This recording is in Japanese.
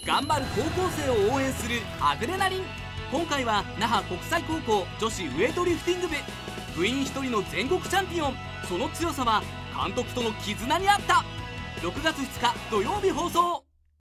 頑張る高校生を応援するアグレナリン。今回は那覇国際高校女子ウエイトリフティング部、部員1人の全国チャンピオン。その強さは監督との絆にあった。6月2日土曜日放送。